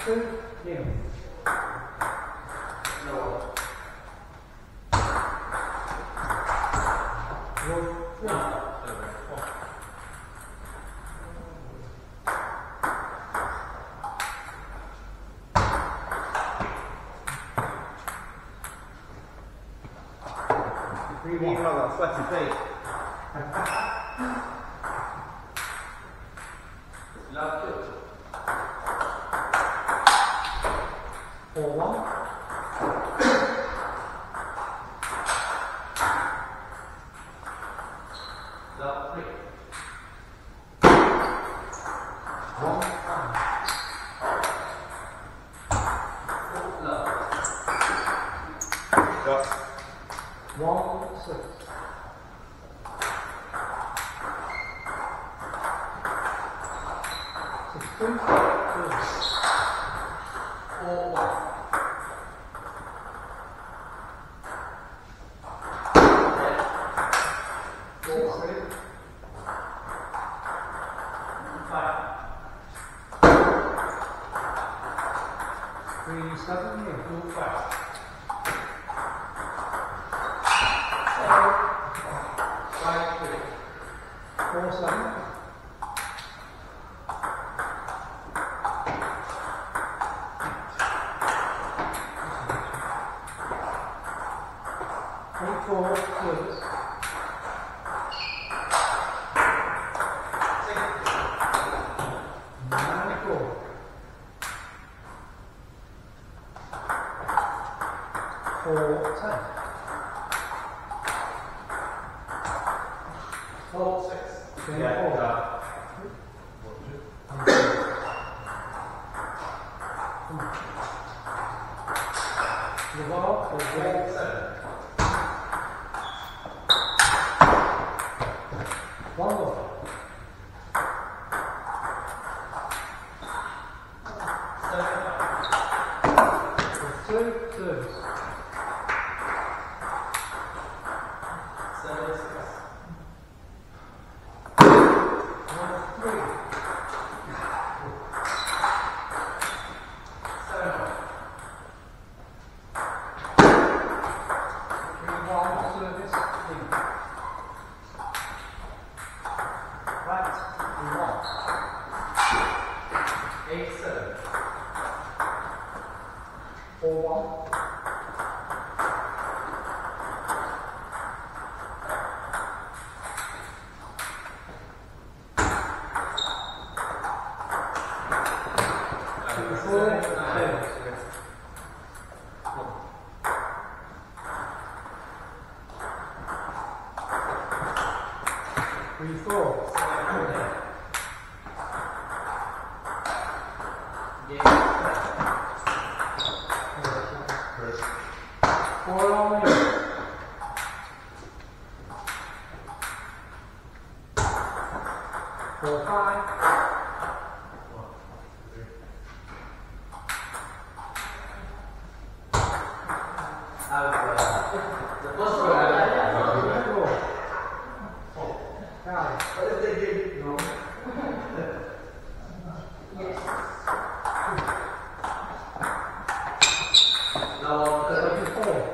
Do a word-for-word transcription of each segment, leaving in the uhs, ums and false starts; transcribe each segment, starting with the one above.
two, nil. No. One, three. No. Three, You one. got that sweaty feet. Love it. Four, one. Love three. One, five. Love. Got. One, six. Six, two, two. Four, one. Four, three. Five. Three, seven, nil. Two, five. Five, three. Four, seven. Eight, four, two. Nine, four. Four, ten. Four, six. Ten, Yeah, four. got. The ball is Four, eight. seven. One more. Seven, Two, two. seven, six. One, three. Seven, Three, one, service, three. Right, three, one. eight, seven. Four, one. Two, four, two. Three, four. Four on me. Four, five. The bus driver. Four. Five. What did they do? No. No, Thirty-four.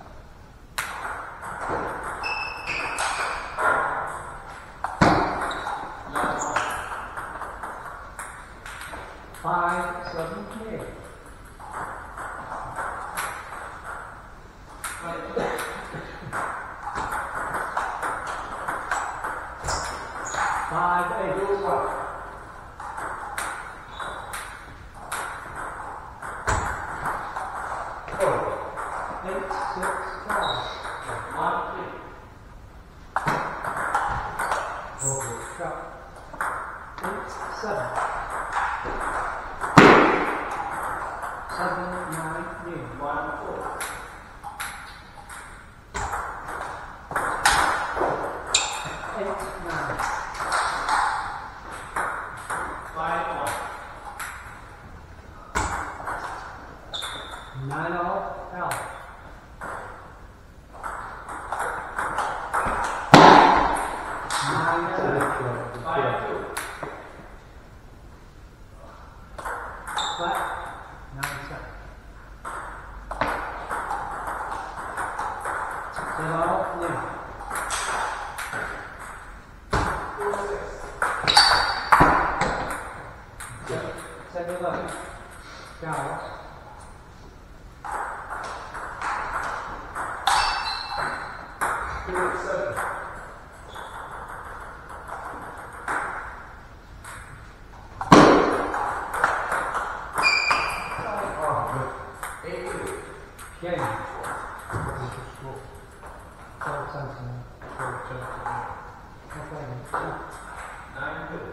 Five, seven, eight. Five, eight. Eight, six, five. one, three. Over, shut. Eight, seven. Seven, nine, nil. One, four. Eight, nine. nil. Seven eleven. Gareth. Two seven. Eight two. Game. twelve centimetres. Okay. Nine two.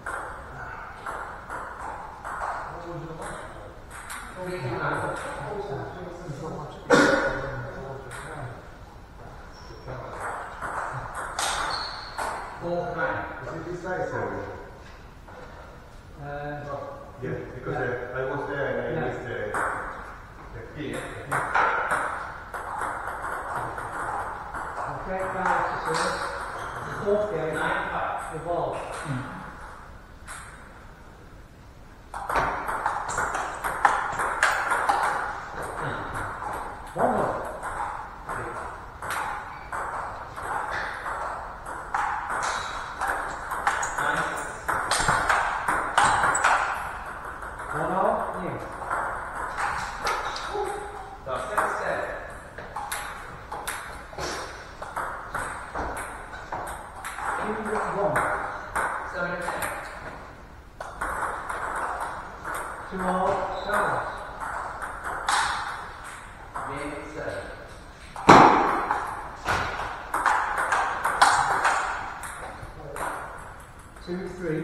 Three nine. Four nine. Is it this nice area? Uh, Yeah, because Yeah. uh, I was there and I Yeah. missed the, the key. okay, Gareth to serve. Fourth game. Nine five. The ball. One more. Nine. One all. Nil. The six seven. Two one. Seven ten. Two all. Gareth. Game seven. Two three.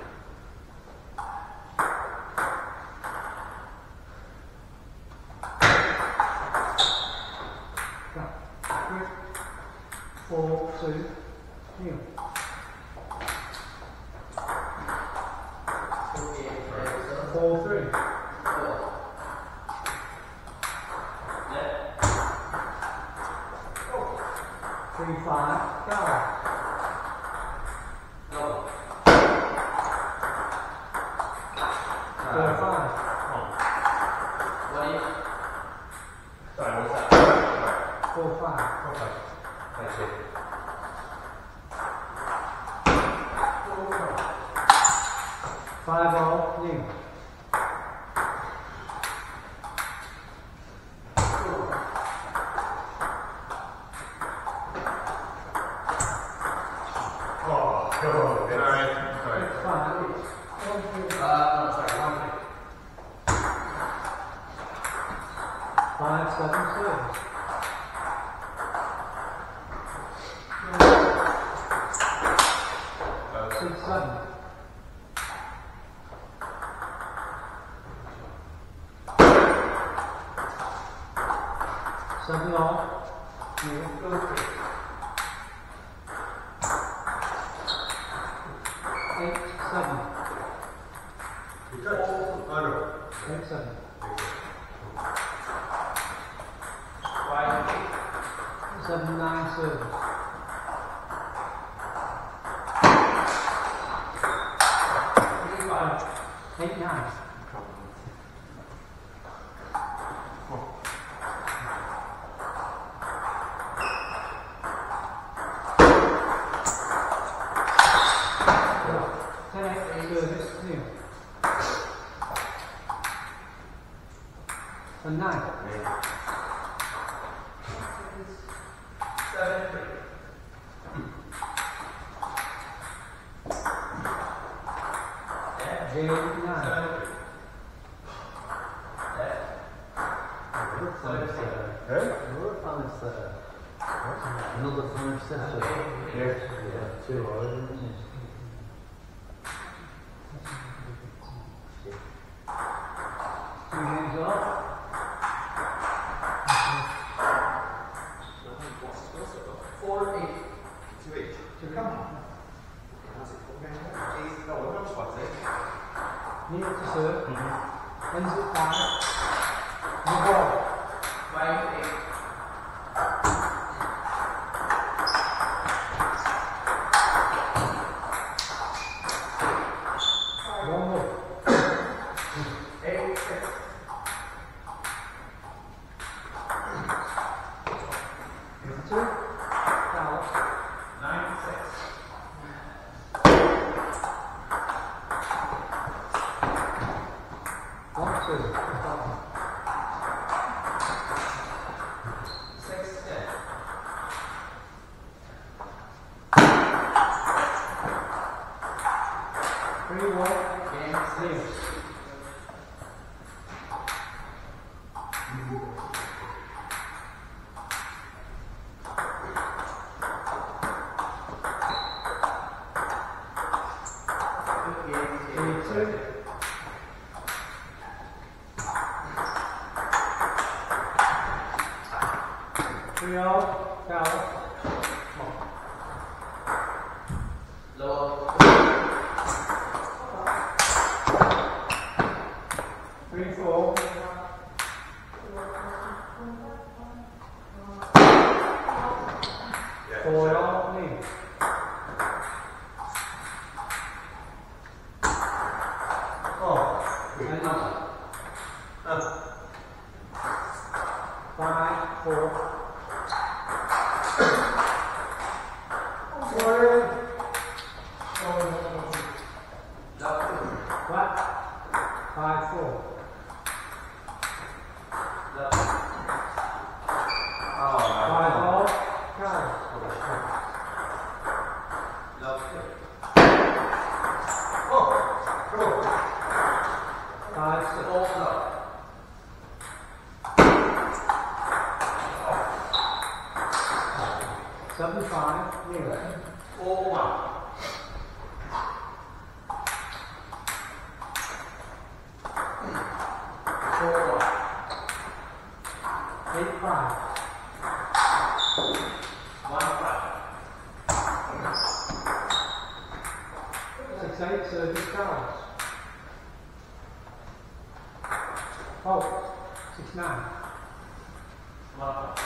Three. Four two. Nil. Four three. Four. Net. Three five. Gareth. Double. Four five. Twenty. Sorry, what's that? Four five. Okay. That's it. Five all. Nil. Oh, come on. Sorry. Sorry. Five. Uh, no, sorry, one three. Five seven service. Uh, Six seven. Seven all. Nil. Eight seven. you touched? Oh, no. Eight seven. Five eight. Seven nine service. Three five. Eight nine. Ten eight service. Nil. A nine. Seven three. J nine. Seven three. Net. Seven six. Hey? Another five seven. Yes. Yeah, two hours. Two hands off. Four eight. Two eight. To come. No, what else was it? Neil to serve. Ends at five. The ball. Five eight. One more. Eight six. Two. Three one. Game Zero. six. Three two. Three all. Foul. Lower. Three four. Yeah. Four all. Lead. Oh. Wait. Another. Ah. Five four. Four. Left. What? Five four. Left. Oh, Five all. Carry. Left. Oh, come on. Five six. All left. Seven five. Zero. Four one. Four one. Eight five. One five. Six eight. Service cards. Oh. Six nine. One five.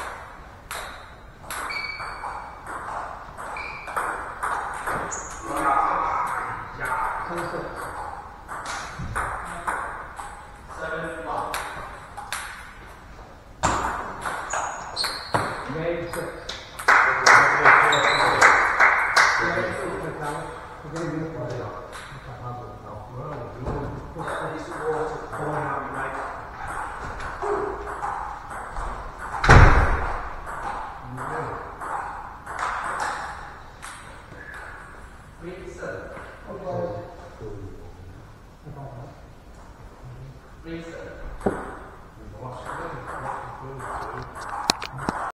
Ten six. Seven one. Game six. Game six. We're going to do it for you. Three seven. Three seven.